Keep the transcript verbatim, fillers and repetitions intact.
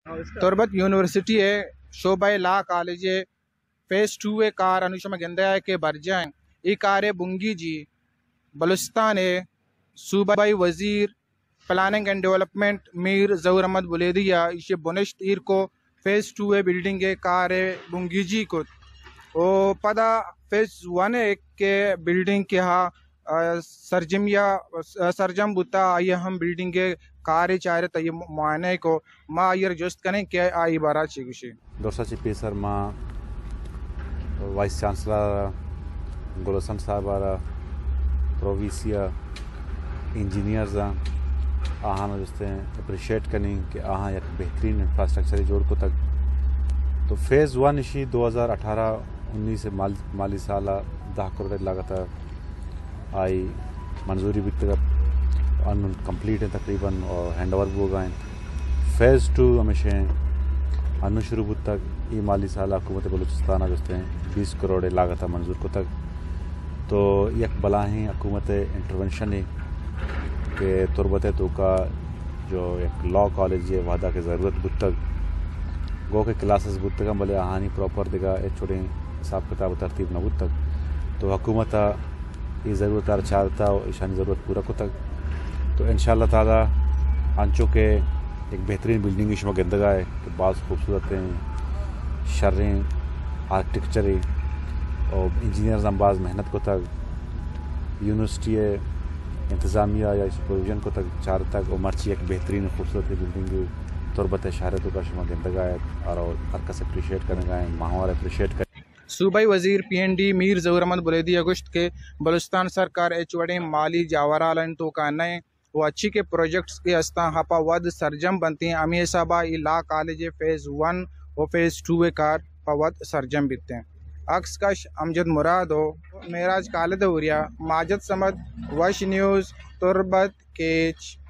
Turbat university है शोबा law college phase two ए कार अनुशम गेंदा के बरजाएं ई कार बुंगी जी बलुस्तान है सूबाई वजीर planning and development Mir Zahoor Ahmed Buledi इसे बुनिश्त ईर को फेस टू ए बिल्डिंग है कार बुंगी जी को ओ पदा फेस वन एक के बिल्डिंग के हाँ सरजमिया सरजम बुता आइए हम बिल्डिंग के कार्य चाहे तो ये मुआयने को माँ आयर जोस्त करें क्या आई बारा चीकुशी दोसा चिपी सर माँ वाइस चांसलर गुलशन साहबारा प्रोविसिया इंजीनियर्स आहान दोस्ते अप्रिशिएट करें कि आहाँ एक बेहतरीन इंफ्रास्ट्रक्चर जोड़ को तक तो फेज़ वन इशी दो हज़ार अठारह उन्नीस से माल, माली साल दह करोड़ लागत आई मंजूरी भी तक अन कंप्लीट है तकरीबन और हैंड ओवर भी हो गए फेज़ टू हमेशा अनु शुरू तक ये माली साल हुकूमत बलूचिस्तान दोस्ते हैं बीस करोड़ लागत मंजूर को तक तो यक बला ही हुकूमत इंटरवेंशन है कि तुरबत तो का जो एक लॉ कॉलेज है वादा की ज़रूरत बुत तक गो के क्लासेस बुत तक भले आहानी प्रॉपर देगा एक छोटे हिसाब किताब तरतीब न बुत तक तो हुकूमत ये ज़रूरत आ चाहता और ईशानी ज़रूरत पूरा को तक तो इंशाअल्लाह ताला अंचो के एक बेहतरीन बिल्डिंग इसमें गंदगा है कि बाज़ खूबसूरत हैं शर्रें आर्किटेक्चर और इंजीनियर्स अंबाज मेहनत को तक यूनिवर्सिटी इंतज़ामिया या सुपरविजन को तक चार तक और मर्ची एक बेहतरीन खूबसूरत बिल्डिंग तुरबत शहर तो का शुमा गंदगा है और हर कस अप्रिशिएट करने का माहौल अप्रिशिएट कर सूबाई वजीर P N D Mir Zahoor Ahmed Buledi अगस्त के बलुस्तान सरकार एच वड़े माली जावरालन तो का नए वो अच्छी के प्रोजेक्ट्स के अस्ता हापा वद सरजम बनती हैं अमी साबा ला कॉलेज फेज़ वन और फेज़ टू ए कार पवद सरजम बिकते हैं अक्स कश अमजद मुराद हो मेराज कालद उरिया माजद समद वश न्यूज़ तुरबत केच